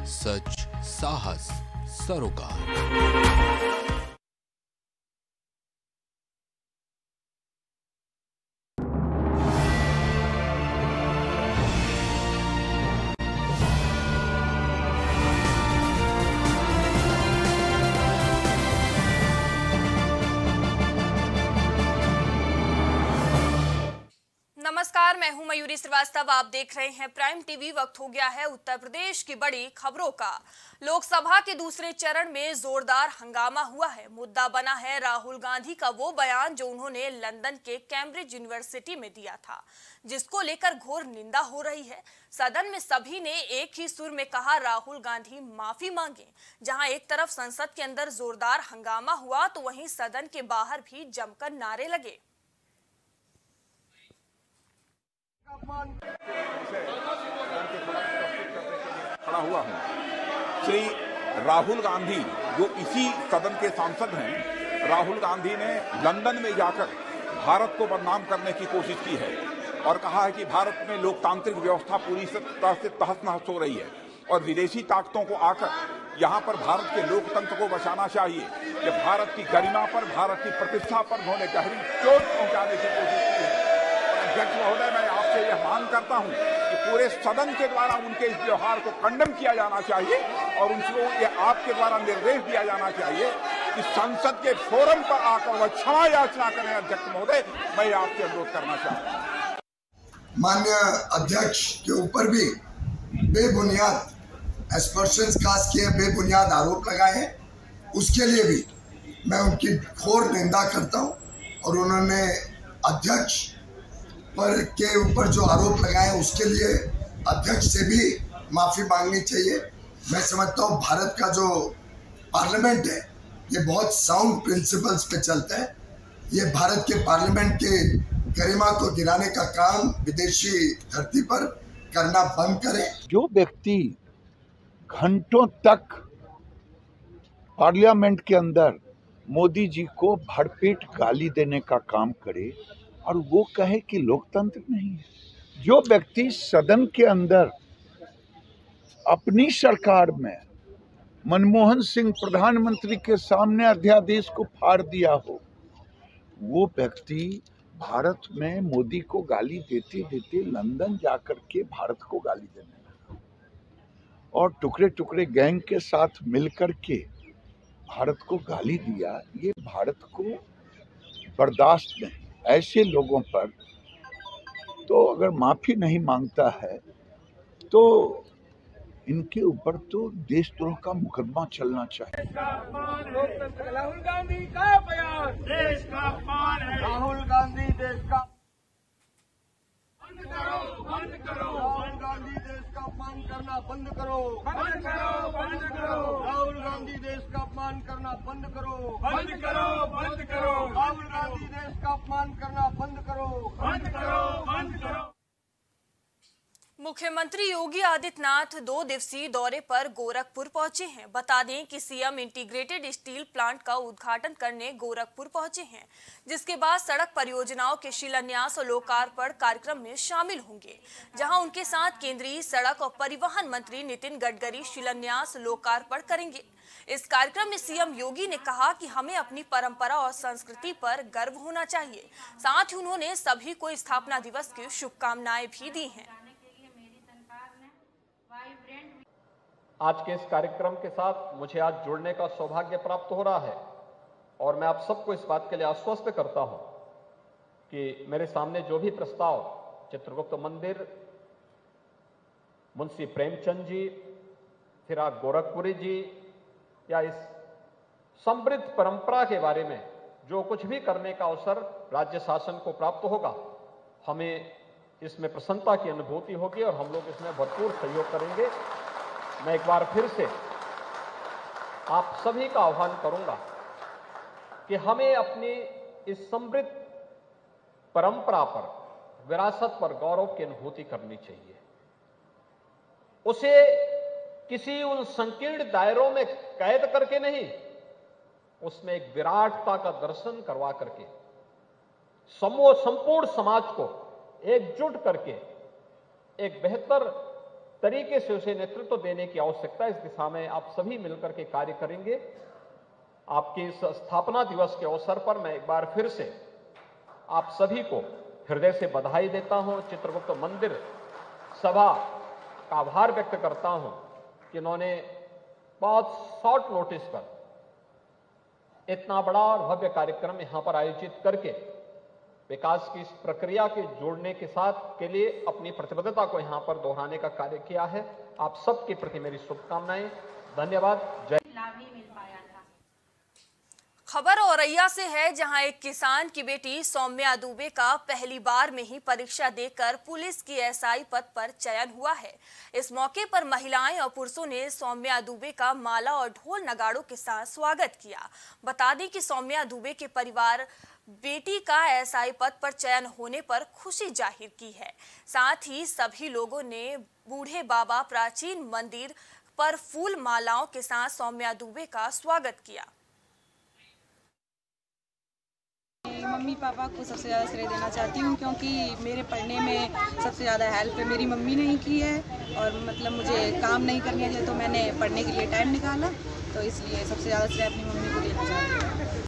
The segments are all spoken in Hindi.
सच, साहस, सरोकार। नमस्कार, मैं हूं मयूरी श्रीवास्तव। आप देख रहे हैं प्राइम टीवी। वक्त हो गया है उत्तर प्रदेश की बड़ी खबरों का। लोकसभा के दूसरे चरण में जोरदार हंगामा हुआ है। मुद्दा बना है राहुल गांधी का वो बयान जो उन्होंने लंदन के कैम्ब्रिज यूनिवर्सिटी में दिया था, जिसको लेकर घोर निंदा हो रही है। सदन में सभी ने एक ही सुर में कहा राहुल गांधी माफी मांगे। जहां एक तरफ संसद के अंदर जोरदार हंगामा हुआ तो वहीं सदन के बाहर भी जमकर नारे लगे। खड़ा हुआ हूं। श्री राहुल गांधी जो इसी सदन के सांसद हैं, राहुल गांधी ने लंदन में जाकर भारत को बदनाम करने की कोशिश की है और कहा है कि भारत में लोकतांत्रिक व्यवस्था पूरी तरह से तहस-नहस हो रही है और विदेशी ताकतों को आकर यहां पर भारत के लोकतंत्र को बचाना चाहिए। कि भारत की गरिमा पर, भारत की प्रतिष्ठा पर उन्होंने गहरी चोट पहुंचाने की कोशिश की है। अध्यक्ष महोदय, मैं आपसे यह मांग करता हूं कि पूरे सदन के द्वारा उनके इस व्यवहार को कंडम किया जाना चाहिए और उनको ये आपके द्वारा निर्देश दिया जाना चाहिए कि संसद के फोरम पर आकर वह क्षमा याचना करें। अध्यक्ष महोदय, मैं आपसे अनुरोध करना चाहता हूं। माननीय अध्यक्ष के ऊपर भी बेबुनियाद एस्पर्शंस कास्ट किए, बेबुनियाद आरोप लगाए हैं, उसके लिए भी मैं उनकी घोर निंदा करता हूं और उन्होंने अध्यक्ष पर के ऊपर जो आरोप लगाए उसके लिए अध्यक्ष से भी माफी मांगनी चाहिए। मैं समझता हूँ भारत का जो पार्लियामेंट है ये बहुत साउंड प्रिंसिपल्स पे चलता है। ये भारत के पार्लियामेंट के गरिमा को गिराने का काम विदेशी धरती पर करना बंद करें। जो व्यक्ति घंटों तक पार्लियामेंट के अंदर मोदी जी को भरपेट गाली देने का काम करे और वो कहे कि लोकतंत्र नहीं है, जो व्यक्ति सदन के अंदर अपनी सरकार में मनमोहन सिंह प्रधानमंत्री के सामने अध्यादेश को फाड़ दिया हो, वो व्यक्ति भारत में मोदी को गाली देते देते लंदन जाकर के भारत को गाली देने लगा और टुकड़े टुकड़े गैंग के साथ मिलकर के भारत को गाली दिया। ये भारत को बर्दाश्त नहीं। ऐसे लोगों पर तो अगर माफी नहीं मांगता है तो इनके ऊपर तो देशद्रोह का मुकदमा चलना चाहिए। राहुल गांधी का बयान देश का अपमान है। राहुल गांधी देश का बंद करो, बंद करो। राहुल गांधी देश का अपमान करना बंद करो, बंद करो, बंद करो। राहुल गांधी देश का अपमान करना बंद करो, बंद करो, बंद करो। राहुल गांधी देश का अपमान करना बंद करो, बंद करो, बंद करो। मुख्यमंत्री योगी आदित्यनाथ 2 दिवसीय दौरे पर गोरखपुर पहुंचे हैं। बता दें कि सीएम इंटीग्रेटेड स्टील प्लांट का उद्घाटन करने गोरखपुर पहुंचे हैं, जिसके बाद सड़क परियोजनाओं के शिलान्यास और लोकार्पण कार्यक्रम में शामिल होंगे, जहां उनके साथ केंद्रीय सड़क और परिवहन मंत्री नितिन गडकरी शिलान्यास लोकार्पण करेंगे। इस कार्यक्रम में सीएम योगी ने कहा कि हमें अपनी परंपरा और संस्कृति पर गर्व होना चाहिए। साथ ही उन्होंने सभी को स्थापना दिवस की शुभकामनाएं भी दी हैं। आज के इस कार्यक्रम के साथ मुझे आज जुड़ने का सौभाग्य प्राप्त हो रहा है और मैं आप सबको इस बात के लिए आश्वस्त करता हूं कि मेरे सामने जो भी प्रस्ताव चित्रगुप्त मंदिर, मुंशी प्रेमचंद जी, फिराक गोरखपुरी जी या इस समृद्ध परंपरा के बारे में जो कुछ भी करने का अवसर राज्य शासन को प्राप्त होगा, हमें इसमें प्रसन्नता की अनुभूति होगी और हम लोग इसमें भरपूर सहयोग करेंगे। मैं एक बार फिर से आप सभी का आह्वान करूंगा कि हमें अपनी इस समृद्ध परंपरा पर, विरासत पर गौरव की अनुभूति करनी चाहिए। उसे किसी उन संकीर्ण दायरों में कैद करके नहीं, उसमें एक विराटता का दर्शन करवा करके संपूर्ण समाज को एकजुट करके एक बेहतर तरीके से उसे नेतृत्व देने की आवश्यकता है। इस दिशा में आप सभी मिलकर के कार्य करेंगे। आपके इस स्थापना दिवस के अवसर पर मैं एक बार फिर से आप सभी को हृदय से बधाई देता हूं। चित्रगुप्त मंदिर सभा का आभार व्यक्त करता हूं कि उन्होंने बहुत शॉर्ट नोटिस पर इतना बड़ा और भव्य कार्यक्रम यहां पर आयोजित करके विकास की इस प्रक्रिया के जोड़ने के साथ के लिए अपनी प्रतिबद्धता को यहां पर दोहराने का कार्य किया है। आप सबके प्रति मेरी शुभकामनाएं। धन्यवाद। जय। खबर औरैया से है, जहां एक किसान की बेटी सौम्या दुबे का पहली बार में ही परीक्षा देकर पुलिस की एसआई पद पर चयन हुआ है। इस मौके पर महिलाएं और पुरुषों ने सौम्या दुबे का माला और ढोल नगाड़ों के साथ स्वागत किया। बता दें कि सौम्या दुबे के परिवार बेटी का एसआई पद पर चयन होने पर खुशी जाहिर की है। साथ ही सभी लोगों ने बूढ़े बाबा प्राचीन मंदिर पर फूल मालाओं के साथ सौम्या दुबे का स्वागत किया। मम्मी पापा को सबसे ज़्यादा श्रेय देना चाहती हूँ, क्योंकि मेरे पढ़ने में सबसे ज़्यादा हेल्प मेरी मम्मी ने ही की है। और मतलब मुझे काम नहीं करने दिया तो मैंने पढ़ने के लिए टाइम निकाला, तो इसलिए सबसे ज़्यादा श्रेय अपनी मम्मी को देना चाहती हूँ।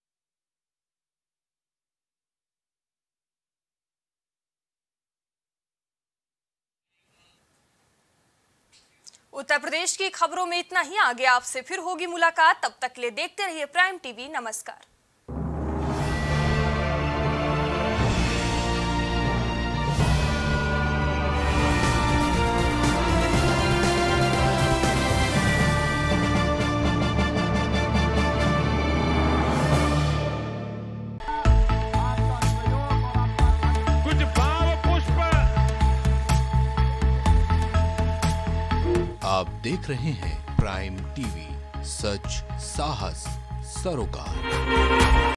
उत्तर प्रदेश की खबरों में इतना ही। आगे आपसे फिर होगी मुलाकात, तब तक के लिए देखते रहिए प्राइम टीवी। नमस्कार। आप देख रहे हैं प्राइम टीवी, सच साहस सरोकार।